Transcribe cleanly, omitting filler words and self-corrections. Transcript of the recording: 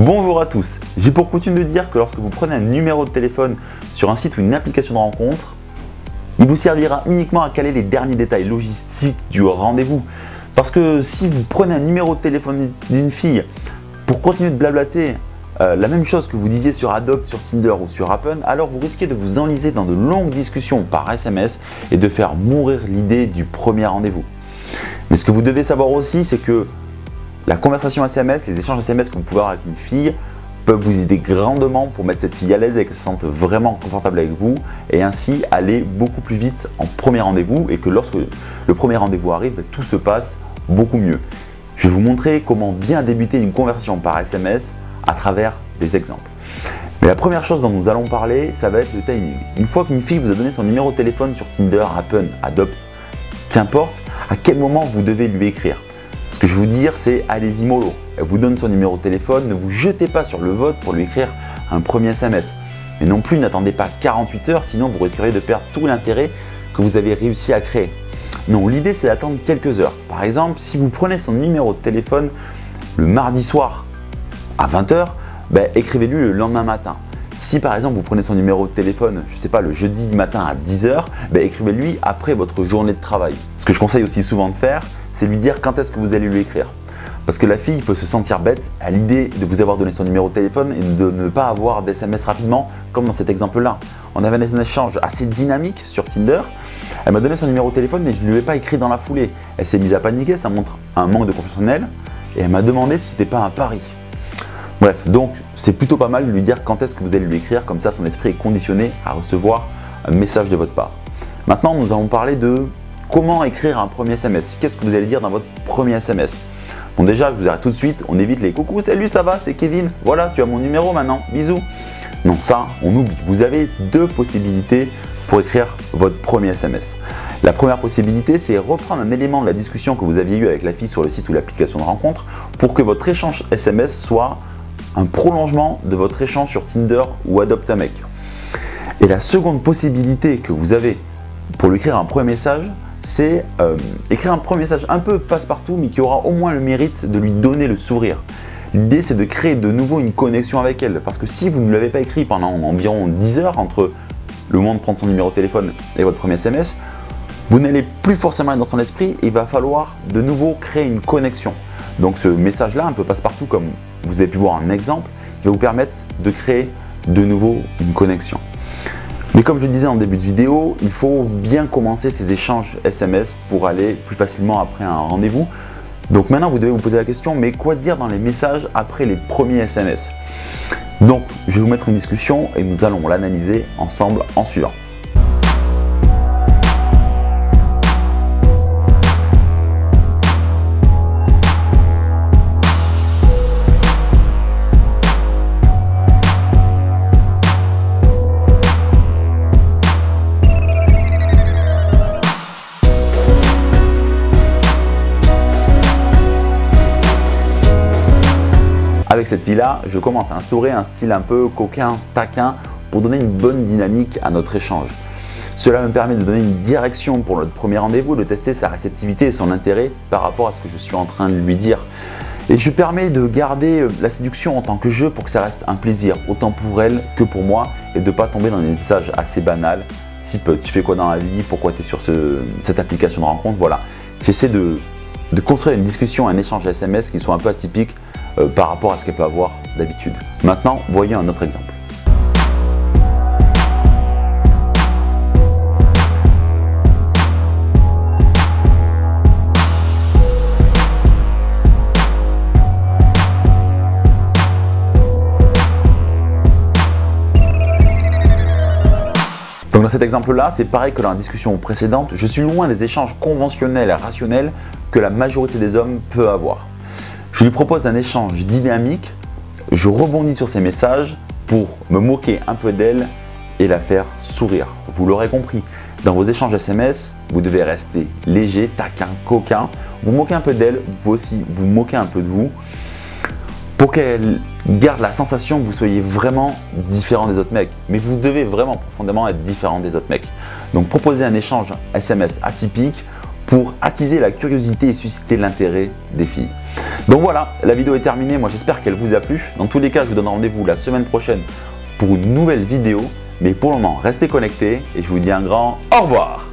Bonjour à tous, j'ai pour coutume de dire que lorsque vous prenez un numéro de téléphone sur un site ou une application de rencontre, il vous servira uniquement à caler les derniers détails logistiques du rendez-vous. Parce que si vous prenez un numéro de téléphone d'une fille pour continuer de blablater la même chose que vous disiez sur Adopt, sur Tinder ou sur Happn, alors vous risquez de vous enliser dans de longues discussions par SMS et de faire mourir l'idée du premier rendez-vous. Mais ce que vous devez savoir aussi, c'est que la conversation SMS, les échanges SMS que vous pouvez avoir avec une fille peuvent vous aider grandement pour mettre cette fille à l'aise et qu'elle se sente vraiment confortable avec vous et ainsi aller beaucoup plus vite en premier rendez-vous et que lorsque le premier rendez-vous arrive, tout se passe beaucoup mieux. Je vais vous montrer comment bien débuter une conversation par SMS à travers des exemples. Mais la première chose dont nous allons parler, ça va être le timing. Une fois qu'une fille vous a donné son numéro de téléphone sur Tinder, Happn, Adopt, qu'importe, à quel moment vous devez lui écrire. Ce que je vais vous dire, c'est allez-y mollo. Elle vous donne son numéro de téléphone, ne vous jetez pas sur le vote pour lui écrire un premier SMS. Mais non plus, n'attendez pas 48 heures, sinon vous risqueriez de perdre tout l'intérêt que vous avez réussi à créer. Non, l'idée c'est d'attendre quelques heures. Par exemple, si vous prenez son numéro de téléphone le mardi soir à 20 h, écrivez-lui le lendemain matin. Si par exemple vous prenez son numéro de téléphone, je ne sais pas, le jeudi matin à 10 h, écrivez-lui après votre journée de travail. Ce que je conseille aussi souvent de faire, c'est lui dire quand est-ce que vous allez lui écrire. Parce que la fille peut se sentir bête à l'idée de vous avoir donné son numéro de téléphone et de ne pas avoir d'SMS rapidement, comme dans cet exemple-là. On avait un échange assez dynamique sur Tinder. Elle m'a donné son numéro de téléphone et je ne lui ai pas écrit dans la foulée. Elle s'est mise à paniquer, ça montre un manque de confiance en elle et elle m'a demandé si c'était pas un pari. Bref, donc c'est plutôt pas mal de lui dire quand est-ce que vous allez lui écrire, comme ça son esprit est conditionné à recevoir un message de votre part. Maintenant, nous allons parler de comment écrire un premier SMS. Qu'est-ce que vous allez dire dans votre premier SMS? Bon, déjà, je vous arrête tout de suite, on évite les coucou, salut, ça va, c'est Kevin, voilà, tu as mon numéro maintenant, bisous. Non, ça, on oublie. Vous avez deux possibilités pour écrire votre premier SMS. La première possibilité, c'est reprendre un élément de la discussion que vous aviez eu avec la fille sur le site ou l'application de rencontre pour que votre échange SMS soit un prolongement de votre échange sur Tinder ou Adopt un mec. Et la seconde possibilité que vous avez pour lui écrire un premier message, c'est écrire un premier message un peu passe-partout, mais qui aura au moins le mérite de lui donner le sourire. L'idée, c'est de créer de nouveau une connexion avec elle, parce que si vous ne l'avez pas écrit pendant environ 10 heures entre le moment de prendre son numéro de téléphone et votre premier SMS, vous n'allez plus forcément être dans son esprit et il va falloir de nouveau créer une connexion. Donc ce message-là, un peu passe-partout, comme vous avez pu voir un exemple, il va vous permettre de créer de nouveau une connexion. Mais comme je le disais en début de vidéo, il faut bien commencer ces échanges SMS pour aller plus facilement après un rendez-vous. Donc maintenant, vous devez vous poser la question, mais quoi dire dans les messages après les premiers SMS? Donc, je vais vous mettre une discussion et nous allons l'analyser ensemble en suivant. Avec cette fille-là, je commence à instaurer un style un peu coquin, taquin pour donner une bonne dynamique à notre échange. Cela me permet de donner une direction pour notre premier rendez-vous, de tester sa réceptivité et son intérêt par rapport à ce que je suis en train de lui dire. Et je permets de garder la séduction en tant que jeu pour que ça reste un plaisir, autant pour elle que pour moi, et de ne pas tomber dans des messages assez banals, type tu fais quoi dans la vie, pourquoi tu es sur cette application de rencontre, voilà. J'essaie de construire une discussion, un échange SMS qui soit un peu atypique par rapport à ce qu'elle peut avoir d'habitude. Maintenant, voyons un autre exemple. Donc dans cet exemple-là, c'est pareil que dans la discussion précédente, je suis loin des échanges conventionnels et rationnels que la majorité des hommes peut avoir. Je lui propose un échange dynamique, je rebondis sur ses messages pour me moquer un peu d'elle et la faire sourire. Vous l'aurez compris, dans vos échanges SMS, vous devez rester léger, taquin, coquin, vous moquez un peu d'elle, vous aussi vous moquez un peu de vous, pour qu'elle garde la sensation que vous soyez vraiment différent des autres mecs. Mais vous devez vraiment profondément être différent des autres mecs. Donc proposez un échange SMS atypique pour attiser la curiosité et susciter l'intérêt des filles. Donc voilà, la vidéo est terminée. Moi j'espère qu'elle vous a plu. Dans tous les cas, je vous donne rendez-vous la semaine prochaine pour une nouvelle vidéo. Mais pour le moment, restez connectés et je vous dis un grand au revoir.